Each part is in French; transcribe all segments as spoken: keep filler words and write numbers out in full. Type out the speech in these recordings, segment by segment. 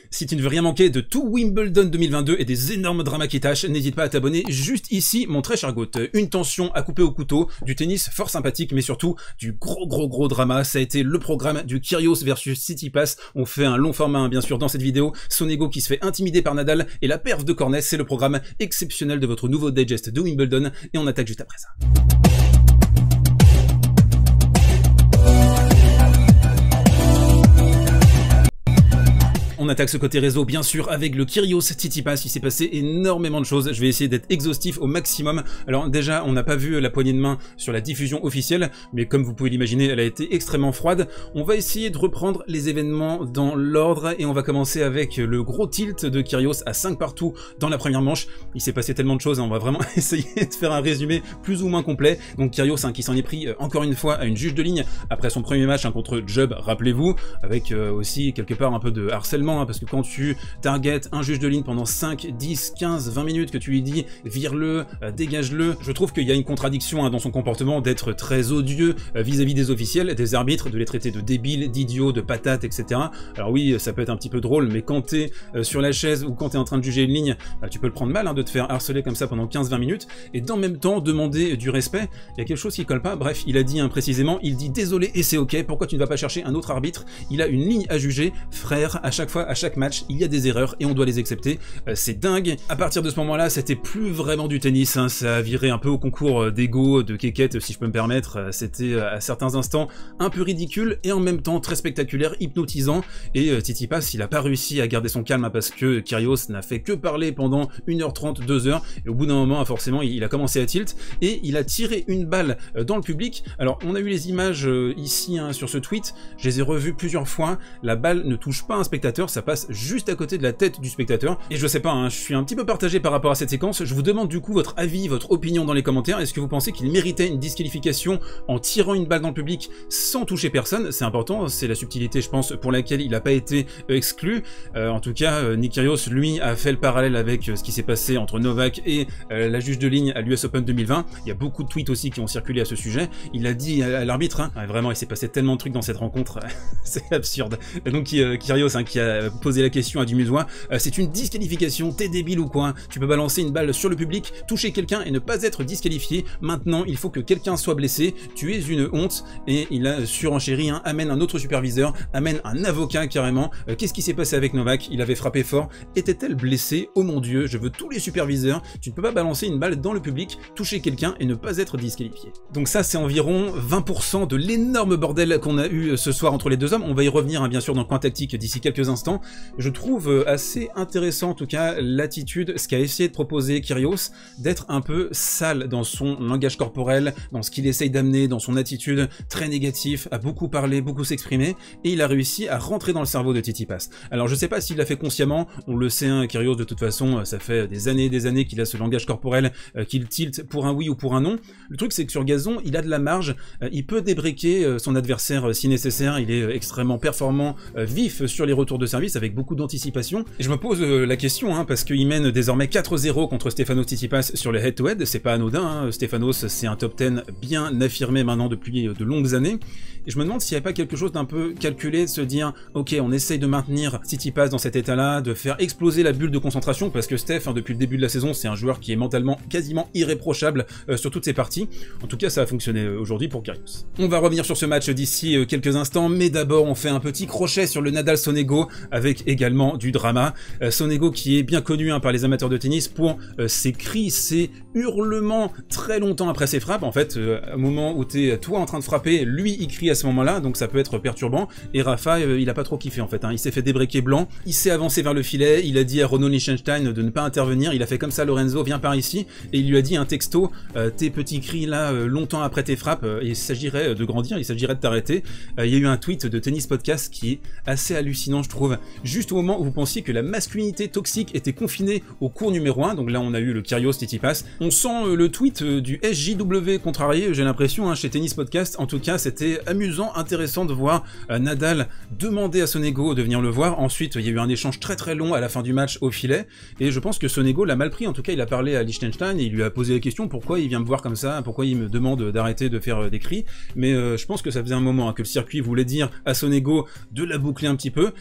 Si tu ne veux rien manquer de tout Wimbledon deux mille vingt-deux et des énormes dramas qui tâchent, n'hésite pas à t'abonner juste ici, mon très cher Goat. Une tension à couper au couteau, du tennis fort sympathique, mais surtout du gros gros gros drama. Ça a été le programme du Kyrgios versus Tsitsipas. On fait un long format, hein, bien sûr, dans cette vidéo. Sonego qui se fait intimider par Nadal et la perf de Cornet, c'est le programme exceptionnel de votre nouveau digest de Wimbledon. Et on attaque juste après ça. On attaque ce côté réseau, bien sûr, avec le Kyrgios Tsitsipas. Il s'est passé énormément de choses. Je vais essayer d'être exhaustif au maximum. Alors déjà, on n'a pas vu la poignée de main sur la diffusion officielle, mais comme vous pouvez l'imaginer, elle a été extrêmement froide. On va essayer de reprendre les événements dans l'ordre et on va commencer avec le gros tilt de Kyrgios à cinq partout dans la première manche. Il s'est passé tellement de choses, hein, on va vraiment essayer de faire un résumé plus ou moins complet. Donc Kyrgios, hein, qui s'en est pris euh, encore une fois à une juge de ligne après son premier match, hein, contre Jub, rappelez-vous, avec euh, aussi quelque part un peu de harcèlement, parce que quand tu targetes un juge de ligne pendant cinq, dix, quinze, vingt minutes, que tu lui dis vire-le, euh, dégage-le, je trouve qu'il y a une contradiction, hein, dans son comportement d'être très odieux vis-à-vis -vis des officiels, des arbitres, de les traiter de débiles, d'idiots, de patates, et cetera. Alors oui, ça peut être un petit peu drôle, mais quand t'es euh, sur la chaise ou quand t'es en train de juger une ligne, bah, tu peux le prendre mal, hein, de te faire harceler comme ça pendant quinze vingt minutes, et dans le même temps demander du respect. Il y a quelque chose qui colle pas. Bref, il a dit, hein, précisément, il dit désolé et c'est ok, pourquoi tu ne vas pas chercher un autre arbitre? Il a une ligne à juger, frère, à chaque fois, à chaque match, il y a des erreurs et on doit les accepter. Euh, c'est dingue. À partir de ce moment-là, c'était plus vraiment du tennis, hein. Ça a viré un peu au concours d'ego, de kékette, si je peux me permettre. C'était à certains instants un peu ridicule et en même temps très spectaculaire, hypnotisant. Et euh, Tsitsipas, il a pas réussi à garder son calme, hein, parce que Kyrgios n'a fait que parler pendant une heure trente, deux heures. Et au bout d'un moment, forcément, il a commencé à tilt et il a tiré une balle dans le public. Alors, on a eu les images euh, ici, hein, sur ce tweet. Je les ai revues plusieurs fois. La balle ne touche pas un spectateur, ça passe juste à côté de la tête du spectateur. Et je sais pas, hein, je suis un petit peu partagé par rapport à cette séquence. Je vous demande du coup votre avis, votre opinion dans les commentaires. Est-ce que vous pensez qu'il méritait une disqualification en tirant une balle dans le public sans toucher personne? C'est important, c'est la subtilité, je pense, pour laquelle il n'a pas été exclu. Euh, en tout cas, euh, Nick Kyrgios, lui, a fait le parallèle avec euh, ce qui s'est passé entre Novak et euh, la juge de ligne à l'U S Open deux mille vingt. Il y a beaucoup de tweets aussi qui ont circulé à ce sujet. Il a dit à, à l'arbitre, hein, ouais, vraiment, il s'est passé tellement de trucs dans cette rencontre, c'est absurde. Et donc euh, Kyrgios, hein, qui a posé la question à Dumusois, euh, c'est une disqualification, t'es débile ou quoi? Tu peux balancer une balle sur le public, toucher quelqu'un et ne pas être disqualifié. Maintenant, il faut que quelqu'un soit blessé. Tu es une honte. Et il a surenchéri, hein, amène un autre superviseur, amène un avocat carrément. Euh, Qu'est-ce qui s'est passé avec Novak? Il avait frappé fort. Était-elle blessée? Oh mon dieu, je veux tous les superviseurs. Tu ne peux pas balancer une balle dans le public, toucher quelqu'un et ne pas être disqualifié. Donc ça, c'est environ vingt pour cent de l'énorme bordel qu'on a eu ce soir entre les deux hommes. On va y revenir, hein, bien sûr, dans le coin tactique d'ici quelques instants. Je trouve assez intéressant, en tout cas, l'attitude, ce qu'a essayé de proposer Kyrgios, d'être un peu sale dans son langage corporel, dans ce qu'il essaye d'amener, dans son attitude très négative, à beaucoup parler, beaucoup s'exprimer, et il a réussi à rentrer dans le cerveau de Tsitsipas. Alors je sais pas s'il l'a fait consciemment, on le sait, hein, Kyrgios, de toute façon, ça fait des années et des années qu'il a ce langage corporel, euh, qu'il tilte pour un oui ou pour un non. Le truc, c'est que sur gazon, il a de la marge, euh, il peut débriquer euh, son adversaire euh, si nécessaire, il est euh, extrêmement performant, euh, vif sur les retours de service, avec beaucoup d'anticipation. Et je me pose euh, la question, hein, parce qu'il mène désormais quatre zéro contre Stefanos Tsitsipas sur le head-to-head, c'est pas anodin, hein. Stefanos, c'est un top dix bien affirmé maintenant depuis de longues années. Et je me demande s'il n'y a pas quelque chose d'un peu calculé, de se dire, ok, on essaye de maintenir Tsitsipas dans cet état-là, de faire exploser la bulle de concentration, parce que Steph, hein, depuis le début de la saison, c'est un joueur qui est mentalement quasiment irréprochable euh, sur toutes ses parties. En tout cas, ça a fonctionné aujourd'hui pour Kyrgios. On va revenir sur ce match d'ici euh, quelques instants, mais d'abord, on fait un petit crochet sur le Nadal-Sonego, avec également du drama. Euh, Sonego qui est bien connu, hein, par les amateurs de tennis pour euh, ses cris, ses hurlements très longtemps après ses frappes. En fait, euh, au moment où t'es toi en train de frapper, lui il crie à ce moment-là, donc ça peut être perturbant. Et Rafa, euh, il a pas trop kiffé en fait, hein. Il s'est fait débreaker blanc, il s'est avancé vers le filet, il a dit à Renaud Liechtenstein de ne pas intervenir, il a fait comme ça, Lorenzo, viens par ici, et il lui a dit un texto, euh, tes petits cris là, euh, longtemps après tes frappes, euh, il s'agirait de grandir, il s'agirait de t'arrêter. Euh, il y a eu un tweet de Tennis Podcast qui est assez hallucinant, je trouve, juste au moment où vous pensiez que la masculinité toxique était confinée au cours numéro un, donc là on a eu le Kyrgios Tsitsipas. On sent euh, le tweet euh, du S J W contrarié, j'ai l'impression, hein, chez Tennis Podcast. En tout cas, c'était amusant, intéressant de voir euh, Nadal demander à Sonego de venir le voir. Ensuite, il y a eu un échange très très long à la fin du match au filet, et je pense que Sonego l'a mal pris. En tout cas, il a parlé à Liechtenstein et il lui a posé la question pourquoi il vient me voir comme ça, pourquoi il me demande d'arrêter de faire euh, des cris. Mais euh, je pense que ça faisait un moment, hein, que le circuit voulait dire à Sonego de la boucler un petit peu. Bien sûr,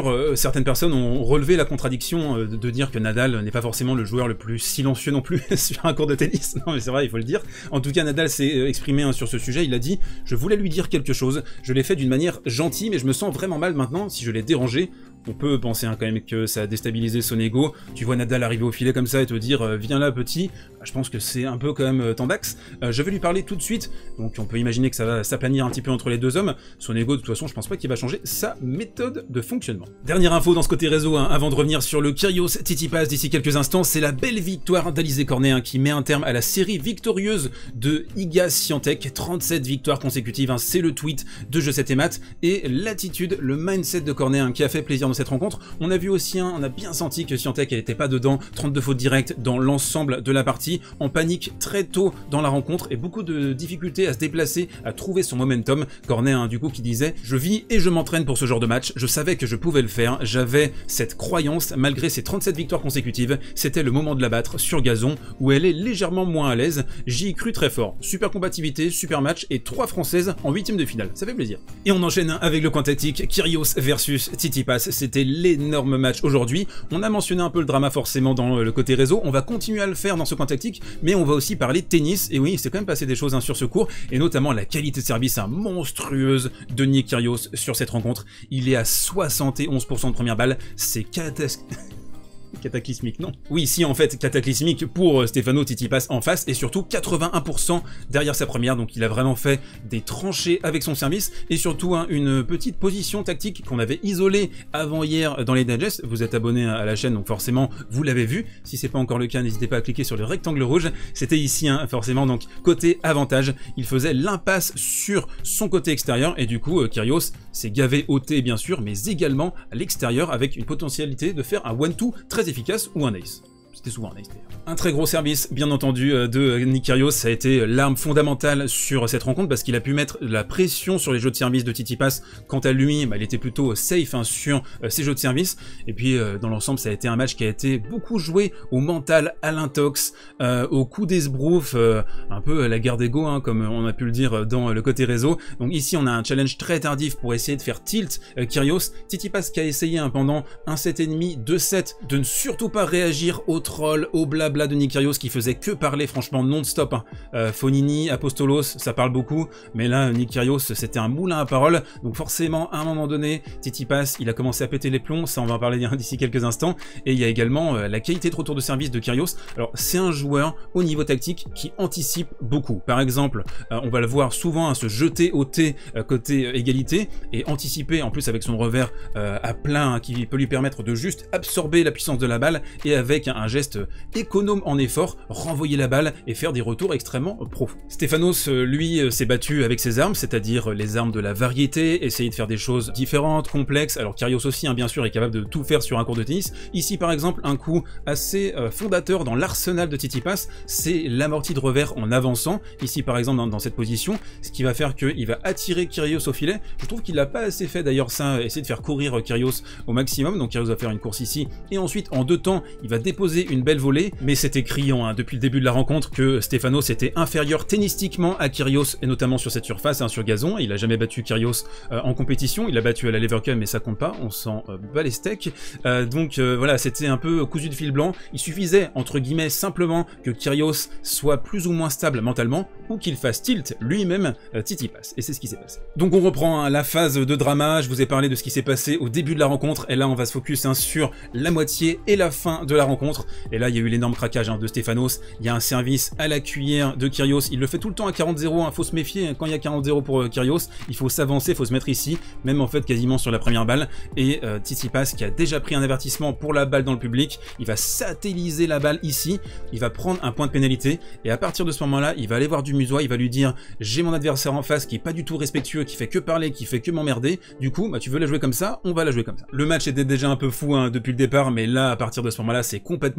sûr, euh, certaines personnes ont relevé la contradiction euh, de, de dire que Nadal n'est pas forcément le joueur le plus silencieux non plus sur un court de tennis. Non mais c'est vrai, il faut le dire. En tout cas, Nadal s'est euh, exprimé hein, sur ce sujet, il a dit « Je voulais lui dire quelque chose, je l'ai fait d'une manière gentille, mais je me sens vraiment mal maintenant si je l'ai dérangé. » On peut penser hein, quand même que ça a déstabilisé son ego. Tu vois Nadal arriver au filet comme ça et te dire euh, « Viens là petit », je pense que c'est un peu quand même euh, tendax. Euh, je vais lui parler tout de suite, donc on peut imaginer que ça va s'aplanir un petit peu entre les deux hommes. Son ego, de toute façon, je pense pas qu'il va changer sa méthode de fonctionnement. Dernière info dans ce côté réseau, hein, avant de revenir sur le Kyrgios Tsitsipas d'ici quelques instants, c'est la belle victoire d'Alizé Cornet hein, qui met un terme à la série victorieuse de Iga Świątek. trente-sept victoires consécutives, hein, c'est le tweet de Je sais tes maths, et l'attitude, le mindset de Cornet hein, qui a fait plaisir dans cette rencontre. On a vu aussi, hein, on a bien senti que Świątek elle était pas dedans, trente-deux fautes directes dans l'ensemble de la partie, en panique très tôt dans la rencontre et beaucoup de difficultés à se déplacer, à trouver son momentum. Cornet hein, du coup qui disait « Je vis et je m'entraîne pour ce genre de match, je savais que je pouvais le faire, j'avais cette croyance malgré ses trente-sept victoires consécutives, c'était le moment de la battre sur gazon où elle est légèrement moins à l'aise, j'y ai cru très fort. Super combativité, super match et trois françaises en huitième de finale, ça fait plaisir. » Et on enchaîne avec le coin tactique, Kyrgios versus Tsitsipas, c'était l'énorme match aujourd'hui. On a mentionné un peu le drama forcément dans le côté réseau, on va continuer à le faire dans ce coin tactique, mais on va aussi parler de tennis, et oui, c'est quand même passé des choses hein, sur ce cours, et notamment la qualité de service hein, monstrueuse de Nick Kyrgios sur cette rencontre. Il est à soixante et onze pour cent de première balle, c'est catastrophique. Cataclysmique, non? Oui, si, en fait, cataclysmique pour Stefano Tsitsipas en face, et surtout quatre-vingt-un pour cent derrière sa première, donc il a vraiment fait des tranchées avec son service, et surtout hein, une petite position tactique qu'on avait isolée avant hier dans les digests. Vous êtes abonné à la chaîne, donc forcément, vous l'avez vu. Si c'est pas encore le cas, n'hésitez pas à cliquer sur le rectangle rouge. C'était ici, hein, forcément, donc côté avantage, il faisait l'impasse sur son côté extérieur, et du coup, euh, Kyrgios s'est gavé au T, bien sûr, mais également à l'extérieur, avec une potentialité de faire un one-two très efficace ou un ace. C'était souvent un ace d'ailleurs. Un très gros service, bien entendu, de Nick Kyrgios, ça a été l'arme fondamentale sur cette rencontre parce qu'il a pu mettre la pression sur les jeux de service de Tsitsipas. Quant à lui, bah, il était plutôt safe hein, sur euh, ses jeux de service. Et puis, euh, dans l'ensemble, ça a été un match qui a été beaucoup joué au mental, à l'intox, euh, au coup d'esbrouf, euh, un peu la guerre d'ego, hein, comme on a pu le dire dans le côté réseau. Donc ici, on a un challenge très tardif pour essayer de faire tilt euh, Kyrgios. Tsitsipas qui a essayé hein, pendant un set et demi, deux sets, de ne surtout pas réagir au troll, au blabla de Nick Kyrgios qui faisait que parler franchement non-stop. Hein. Euh, Fonini, Apostolos, ça parle beaucoup, mais là Nick Kyrgios c'était un moulin à paroles, donc forcément à un moment donné, Tsitsipas il a commencé à péter les plombs, ça on va en parler d'ici quelques instants, et il y a également euh, la qualité de retour de service de Kyrgios. Alors c'est un joueur au niveau tactique qui anticipe beaucoup. Par exemple, euh, on va le voir souvent hein, se jeter au T euh, côté euh, égalité, et anticiper en plus avec son revers euh, à plein hein, qui peut lui permettre de juste absorber la puissance de la balle, et avec un, un geste économe en effort, renvoyer la balle et faire des retours extrêmement profonds. Stefanos, lui, s'est battu avec ses armes, c'est-à-dire les armes de la variété, essayer de faire des choses différentes, complexes. Alors Kyrgios aussi, hein, bien sûr, est capable de tout faire sur un court de tennis. Ici, par exemple, un coup assez euh, fondateur dans l'arsenal de Tsitsipas, c'est l'amorti de revers en avançant. Ici, par exemple, dans, dans cette position, ce qui va faire qu'il va attirer Kyrgios au filet. Je trouve qu'il l'a pas assez fait d'ailleurs ça, essayer de faire courir Kyrgios au maximum. Donc Kyrgios va faire une course ici, et ensuite, en deux temps, il va déposer une belle volée, mais c'était criant hein, depuis le début de la rencontre que Stefanos était inférieur tennistiquement à Kyrgios, et notamment sur cette surface, hein, sur gazon. Il a jamais battu Kyrgios euh, en compétition, il a battu à la Lever Cup, mais ça compte pas, on s'en euh, bat les steaks. Euh, donc euh, voilà, c'était un peu cousu de fil blanc. Il suffisait, entre guillemets, simplement que Kyrgios soit plus ou moins stable mentalement, ou qu'il fasse tilt lui-même euh, Tsitsipas, et c'est ce qui s'est passé. Donc on reprend hein, la phase de drama. Je vous ai parlé de ce qui s'est passé au début de la rencontre, et là on va se focus hein, sur la moitié et la fin de la rencontre. Et là il y a eu l'énorme craquage hein, de Stefanos. Il y a un service à la cuillère de Kyrgios, il le fait tout le temps à quarante zéro, hein. Faut se méfier hein. Quand il y a quarante zéro pour euh, Kyrgios, il faut s'avancer, il faut se mettre ici, même en fait quasiment sur la première balle. Et euh, Tsitsipas qui a déjà pris un avertissement pour la balle dans le public, il va satelliser la balle ici, il va prendre un point de pénalité, et à partir de ce moment-là, il va aller voir Dumusois, il va lui dire j'ai mon adversaire en face qui est pas du tout respectueux, qui fait que parler, qui fait que m'emmerder, du coup bah tu veux la jouer comme ça, on va la jouer comme ça. Le match était déjà un peu fou hein, depuis le départ, mais là à partir de ce moment-là c'est complètement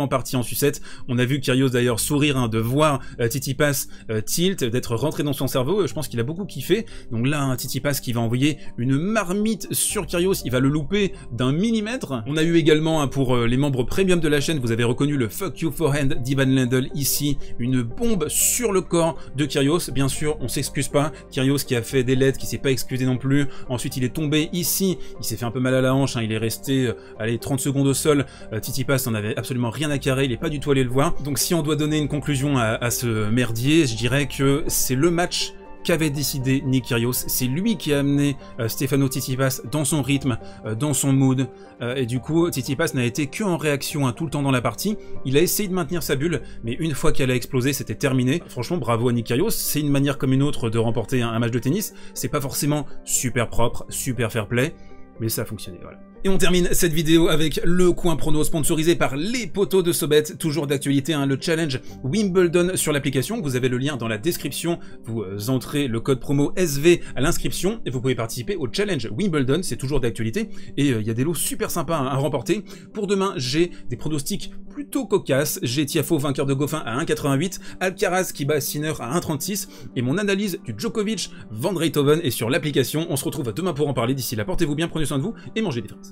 complètement parti en sucette. On a vu Kyrgios d'ailleurs sourire hein, de voir euh, Tsitsipas euh, tilt, d'être rentré dans son cerveau. Je pense qu'il a beaucoup kiffé. Donc là, un Tsitsipas qui va envoyer une marmite sur Kyrgios, il va le louper d'un millimètre. On a eu également hein, pour euh, les membres premium de la chaîne, vous avez reconnu le fuck you forehand d'Ivan Lendl ici, une bombe sur le corps de Kyrgios. Bien sûr, on s'excuse pas. Kyrgios qui a fait des lettres, qui s'est pas excusé non plus. Ensuite, il est tombé ici, il s'est fait un peu mal à la hanche, hein. Il est resté euh, allez, trente secondes au sol. Euh, Tsitsipas n'en avait absolument rien à carrer, il est pas du tout allé le voir. Donc si on doit donner une conclusion à, à ce merdier, je dirais que c'est le match qu'avait décidé Nick Kyrgios. C'est lui qui a amené euh, Stefano Tsitsipas dans son rythme, euh, dans son mood, euh, et du coup Tsitsipas n'a été que en réaction hein, tout le temps dans la partie. Il a essayé de maintenir sa bulle, mais une fois qu'elle a explosé, c'était terminé. Franchement, bravo à Nick Kyrgios. C'est une manière comme une autre de remporter un, un match de tennis. C'est pas forcément super propre, super fair play, mais ça a fonctionné, voilà. Et on termine cette vidéo avec le coin prono sponsorisé par les poteaux de Sobet, toujours d'actualité, hein, le challenge Wimbledon sur l'application. Vous avez le lien dans la description, vous euh, entrez le code promo S V à l'inscription et vous pouvez participer au challenge Wimbledon, c'est toujours d'actualité et il euh, y a des lots super sympas hein, à remporter. Pour demain, j'ai des pronostics plutôt cocasses, j'ai Tiafoe vainqueur de Goffin à un quatre-vingt-huit, Alcaraz qui bat Sinner à un trente-six et mon analyse du Djokovic Van Rijthoven est sur l'application. On se retrouve demain pour en parler, d'ici là portez-vous bien, prenez soin de vous et mangez des fraises.